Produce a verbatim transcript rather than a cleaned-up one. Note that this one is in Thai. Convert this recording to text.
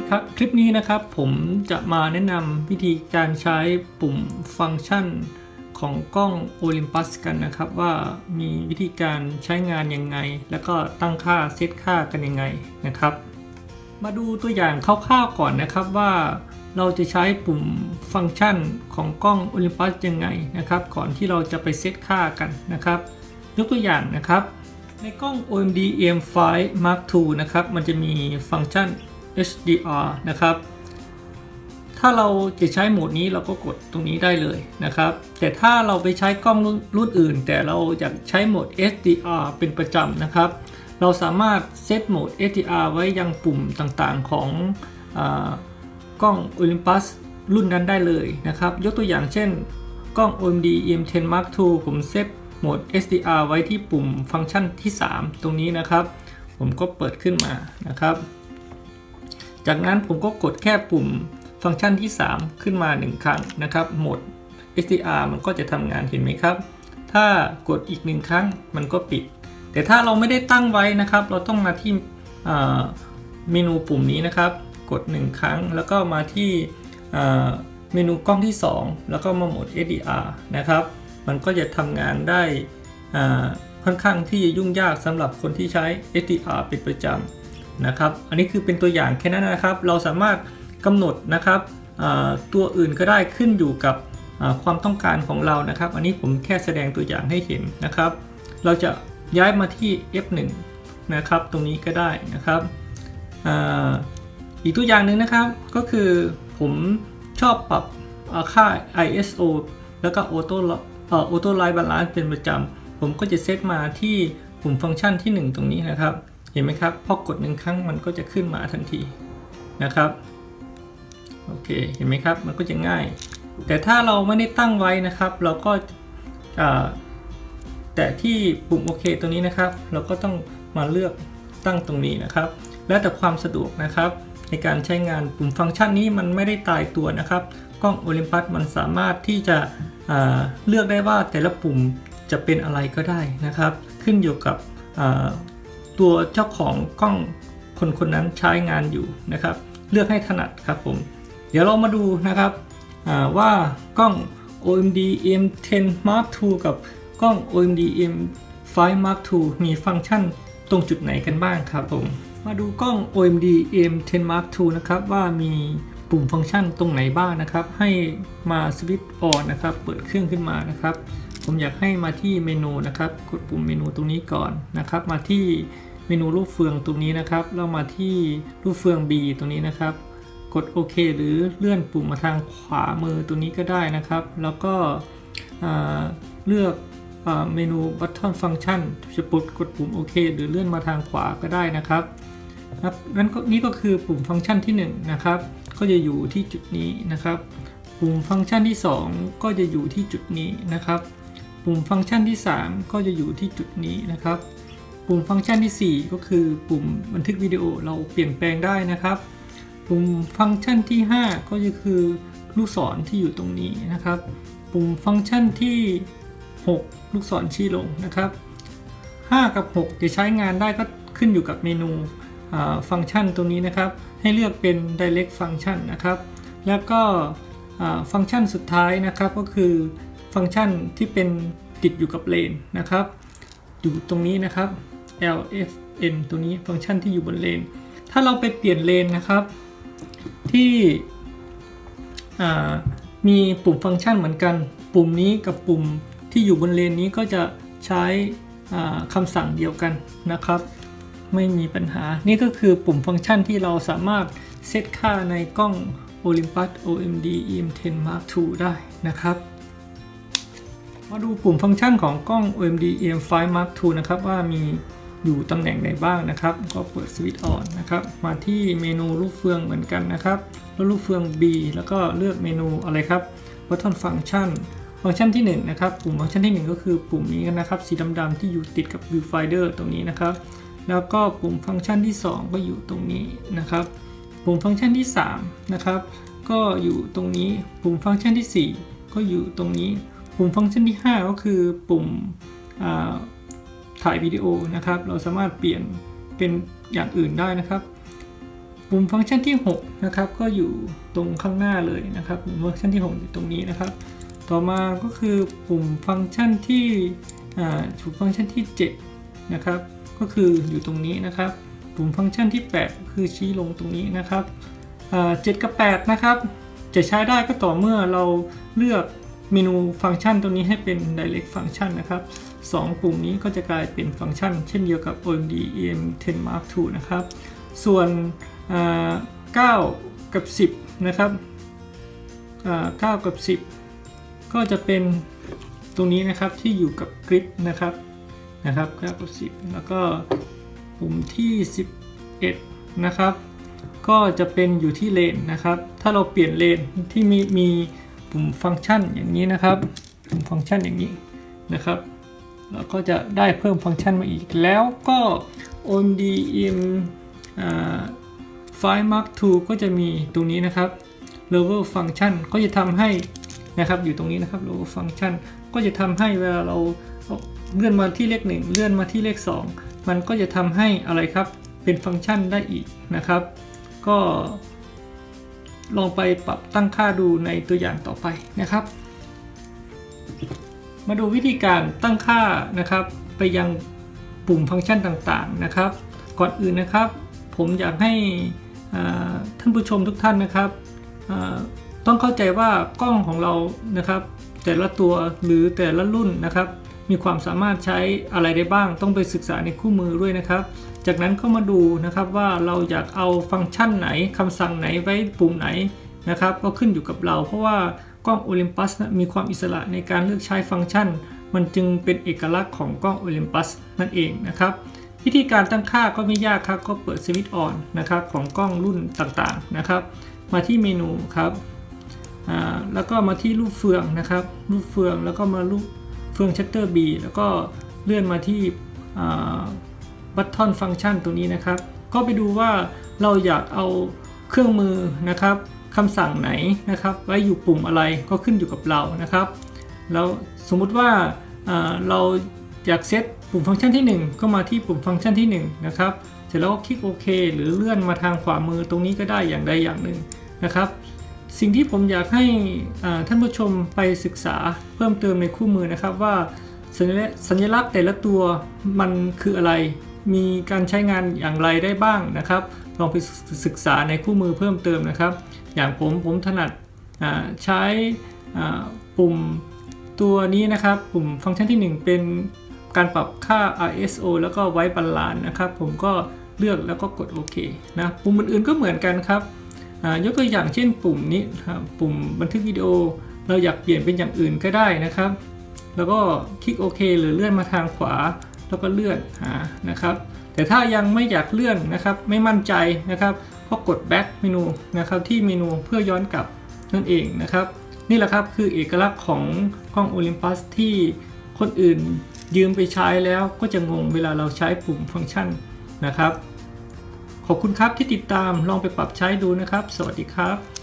ครับคลิปนี้นะครับผมจะมาแนะนำวิธีการใช้ปุ่มฟังก์ชันของกล้อง Olympus กันนะครับว่ามีวิธีการใช้งานยังไงแล้วก็ตั้งค่าเซตค่ากันยังไงนะครับมาดูตัวอย่างคร่าวๆก่อนนะครับว่าเราจะใช้ปุ่มฟังก์ชันของกล้อง Olympus ยังไงนะครับก่อนที่เราจะไปเซตค่ากันนะครับยกตัวอย่างนะครับในกล้อง โอ เอ็ม ดี เอ็ม ไฟว์ มาร์ค ทู นะครับมันจะมีฟังก์ชัน เอช ดี อาร์ นะครับถ้าเราจะใช้โหมดนี้เราก็กดตรงนี้ได้เลยนะครับแต่ถ้าเราไปใช้กล้องรุ่นอื่นแต่เราอยากใช้โหมด เอช ดี อาร์ เป็นประจำนะครับเราสามารถเซตโหมด เอช ดี อาร์ ไว้ยังปุ่มต่างๆของอ่ากล้อง Olympus รุ่นนั้นได้เลยนะครับยกตัวอย่างเช่นกล้อง โอ เอ็ม ดี อี เอ็ม เท็น มาร์ค ทู ผมเซตโหมด เอช ดี อาร์ ไว้ที่ปุ่มฟังก์ชันที่สามตรงนี้นะครับผมก็เปิดขึ้นมานะครับจากนั้นผมก็กดแค่ปุ่มฟังก์ชันที่สามขึ้นมาหนึ่งครั้งนะครับโหมด เอช ดี อาร์ มันก็จะทำงานเห็นไหมครับถ้ากดอีกหนึ่งครั้งมันก็ปิดแต่ถ้าเราไม่ได้ตั้งไว้นะครับเราต้องมาที่เมนูปุ่มนี้นะครับกดหนึ่งครั้งแล้วก็มาที่เมนูกล้องที่สองแล้วก็มาโหมด เอช ดี อาร์ นะครับมันก็จะทำงานได้ค่อนข้างที่จะยุ่งยากสำหรับคนที่ใช้ เอช ดี อาร์ เป็นประจำนะครับอันนี้คือเป็นตัวอย่างแค่นั้นนะครับเราสามารถกำหนดนะครับตัวอื่นก็ได้ขึ้นอยู่กับความต้องการของเรานะครับอันนี้ผมแค่แสดงตัวอย่างให้เห็นนะครับเราจะย้ายมาที่ เอฟ หนึ่ง นะครับตรงนี้ก็ได้นะครับอีกตัวอย่างหนึ่งนะครับก็คือผมชอบปรับค่า ไอ เอส โอ แล้วก็ Auto Auto Light Balance เป็นประจำผมก็จะเซตมาที่ปุ่มฟังก์ชันที่หนึ่งตรงนี้นะครับเห็นไหมครับพอกดหนึ่งครั้งมันก็จะขึ้นมาทันทีนะครับโอเคเห็นไหมครับมันก็จะง่ายแต่ถ้าเราไม่ได้ตั้งไว้นะครับเราก็แต่ที่ปุ่มโอเคตรงนี้นะครับเราก็ต้องมาเลือกตั้งตรงนี้นะครับแล้วแต่ความสะดวกนะครับในการใช้งานปุ่มฟังก์ชันนี้มันไม่ได้ตายตัวนะครับกล้อง Olympus มันสามารถที่จะเลือกได้ว่าแต่ละปุ่มจะเป็นอะไรก็ได้นะครับขึ้นอยู่กับตัวเจ้าของกล้องคนคนนั้นใช้งานอยู่นะครับเลือกให้ถนัดครับผมเดี๋ยวเรามาดูนะครับว่ากล้อง โอ เอ็ม ดี เอ็ม เท็น มาร์ค ทู กับกล้อง โอ เอ็ม ดี เอ็ม ไฟว์ มาร์ค ทู มีฟังก์ชันตรงจุดไหนกันบ้างครับผมมาดูกล้อง โอ เอ็ม ดี เอ็ม เท็น มาร์ค ทู นะครับว่ามีปุ่มฟังก์ชันตรงไหนบ้างนะครับให้มาสวิตช์ออนนะครับเปิดเครื่องขึ้นมานะครับผมอยากให้มาที่เมนูนะครับกดปุ่มเมนูตรงนี้ก่อนนะครับมาที่เมนูรูปเฟืองตรงนี้นะครับแล้วมาที่รูปเฟือง B ตรงนี้นะครับกดโอเคหรือเลื่อนปุ่มมาทางขวามือตรงนี้ก็ได้นะครับแล้วก็เลือกเมนู Button Function จะกดกดปุ่มโอเคหรือเลื่อนมาทางขวาก็ได้นะครับครับนั้นนี่ก็คือปุ่มฟังก์ชันที่หนึ่งนะครับก็จะอยู่ที่จุดนี้นะครับปุ่มฟังก์ชันที่สองก็จะอยู่ที่จุดนี้นะครับปุ่มฟังก์ชันที่สามก็จะอยู่ที่จุดนี้นะครับปุ่มฟังก์ชันที่สี่ก็คือปุ่มบันทึกวิดีโอเราเปลี่ยนแปลงได้นะครับปุ่มฟังก์ชันที่ห้าก็จะคือลูกศรที่อยู่ตรงนี้นะครับปุ่มฟังก์ชันที่หกลูกศรชี้ลงนะครับห้ากับหกจะใช้งานได้ก็ขึ้นอยู่กับเมนูฟังก์ชันตรงนี้นะครับให้เลือกเป็น Direct Function นะครับแล้วก็ฟังก์ชันสุดท้ายนะครับก็คือฟังก์ชันที่เป็นติดอยู่กับเลนนะครับอยู่ตรงนี้นะครับ แอล เอฟ เอ็น ตัวนี้ฟังก์ชันที่อยู่บนเลนถ้าเราไปเปลี่ยนเลนนะครับที่มีปุ่มฟังก์ชันเหมือนกันปุ่มนี้กับปุ่มที่อยู่บนเลนนี้ก็จะใช้คำสั่งเดียวกันนะครับไม่มีปัญหานี่ก็คือปุ่มฟังก์ชันที่เราสามารถเซตค่าในกล้อง Olympus โอ เอ็ม ดี อี เอ็ม เท็น มาร์ค ทู ได้นะครับมาดูปุ่มฟังก์ชันของกล้อง โอ เอ็ม ดี อี เอ็ม ไฟว์ มาร์ค ทู นะครับว่ามีอยู่ตำแหน่งไหนบ้างนะครับก็เปิดสวิตช์ออนนะครับมาที่เมนูรูปเฟืองเหมือนกันนะครับแล้วรูปเฟือง B แล้วก็เลือกเมนูอะไรครับ Button Function ฟังก์ชันที่หนึ่งนะครับปุ่มฟังก์ชันที่หนึ่งก็คือปุ่มนี้นะครับสีดำๆที่อยู่ติดกับ Viewfinder ตรงนี้นะครับแล้วก็ปุ่มฟังก์ชันที่สองก็อยู่ตรงนี้นะครับปุ่มฟังก์ชันที่สามนะครับก็อยู่ตรงนี้ปุ่มฟังก์ชันที่สี่ก็อยู่ตรงนี้ปุ่มฟังก์ชันที่ห้าก็คือปุ่มถ่ายวิดีโอนะครับเราสามารถเปลี่ยนเป็นอย่างอื่นได้นะครับปุ่มฟังก์ชันที่หกนะครับก็อยู่ตรงข้างหน้าเลยนะครับปุ่มฟังก์ชันที่หกอยู่ตรงนี้นะครับต่อมาก็คือปุ่มฟังก์ชันที่ปุ่มฟังก์ชันที่เจ็ดนะครับก็คืออยู่ตรงนี้นะครับปุ่มฟังก์ชันที่แปดคือชี้ลงตรงนี้นะครับเจ็ดกับแปดนะครับจะใช้ได้ก็ต่อเมื่อเราเลือกเมนูฟังก์ชันตรงนี้ให้เป็น direct function นะครับสองปุ่มนี้ก็จะกลายเป็นฟังก์ชันเช่นเดียวกับ โอ เอ็ม ดี อี เอ็ม เท็น มาร์ค ทู นะครับส่วนเก้ากับสิบนะครับเก้ากับสิบก็จะเป็นตรงนี้นะครับที่อยู่กับกริดนะครับนะครับเก้ากับสิบแล้วก็ปุ่มที่สิบเอ็ดนะครับก็จะเป็นอยู่ที่เลนนะครับถ้าเราเปลี่ยนเลนที่มีมีปุ่มฟังก์ชันอย่างนี้นะครับปุ่มฟังก์ชันอย่างนี้นะครับเราก็จะได้เพิ่มฟังก์ชันมาอีกแล้วก็ โอ เอ็ม ดี อี เอ็ม ไฟล์ มาร์ค ทู ก็จะมีตรงนี้นะครับ level function ก็จะทำให้นะครับอยู่ตรงนี้นะครับ level function ก็จะทำให้เวลาเราเลื่อนมาที่เลขหนึ่งเลื่อนมาที่เลขสองมันก็จะทำให้อะไรครับเป็นฟังก์ชันได้อีกนะครับก็ลองไปปรับตั้งค่าดูในตัวอย่างต่อไปนะครับมาดูวิธีการตั้งค่านะครับไปยังปุ่มฟังก์ชันต่างๆนะครับก่อนอื่นนะครับผมอยากให้ท่านผู้ชมทุกท่านนะครับต้องเข้าใจว่ากล้องของเรานะครับแต่ละตัวหรือแต่ละรุ่นนะครับมีความสามารถใช้อะไรได้บ้างต้องไปศึกษาในคู่มือด้วยนะครับจากนั้นก็มาดูนะครับว่าเราอยากเอาฟังก์ชันไหนคำสั่งไหนไว้ปุ่มไหนนะครับก็ขึ้นอยู่กับเราเพราะว่ากล้อง Olympus นะมีความอิสระในการเลือกใช้ฟังก์ชันมันจึงเป็นเอกลักษณ์ของกล้อง Olympus นั่นเองนะครับวิธีการตั้งค่าก็ไม่ยากครับก็เปิดสวิตช์ออนนะครับของกล้องรุ่นต่างๆนะครับมาที่เมนูครับแล้วก็มาที่รูปเฟืองนะครับรูปเฟืองแล้วก็มารูปเฟืองชัตเตอร์ B แล้วก็เลื่อนมาที่บัตทอนฟังก์ชันตัวนี้นะครับก็ไปดูว่าเราอยากเอาเครื่องมือนะครับคำสั่งไหนนะครับไว้อยู่ปุ่มอะไรก็ขึ้นอยู่กับเรานะครับแล้วสมมุติว่าเราอยากเซตปุ่มฟังก์ชันที่หนึ่งก็มาที่ปุ่มฟังก์ชันที่หนึ่งนะครับเสร็จแล้วก็คลิกโอเคหรือเลื่อนมาทางขวามือตรงนี้ก็ได้อย่างใดอย่างหนึ่งนะครับสิ่งที่ผมอยากให้ท่านผู้ชมไปศึกษาเพิ่มเติมในคู่มือนะครับว่าสัญลักษณ์แต่ละตัวมันคืออะไรมีการใช้งานอย่างไรได้บ้างนะครับลองไปศึกษาในคู่มือเพิ่มเติมนะครับอย่างผมผมถนัดใช้ปุ่มตัวนี้นะครับปุ่มฟังก์ชันที่หนึ่งเป็นการปรับค่า อาร์ เอส โอ แล้วก็ไว้บาลานซ์นะครับผมก็เลือกแล้วก็กดโอเคนะปุ่มอื่นๆก็เหมือนกันครับยกตัวอย่างเช่นปุ่มนี้ปุ่มบันทึกวิดีโอเราอยากเปลี่ยนเป็นอย่างอื่นก็ได้นะครับแล้วก็คลิกโอเคหรือเลื่อนมาทางขวาแล้วก็เลื่อนหานะครับแต่ถ้ายังไม่อยากเลื่อนนะครับไม่มั่นใจนะครับก็กด back เมนูนะครับที่เมนูเพื่อย้อนกลับนั่นเองนะครับนี่แหละครับคือเอกลักษณ์ของกล้อง Olympus ที่คนอื่นยืมไปใช้แล้วก็จะงงเวลาเราใช้ปุ่มฟังก์ชันนะครับขอบคุณครับที่ติดตามลองไปปรับใช้ดูนะครับสวัสดีครับ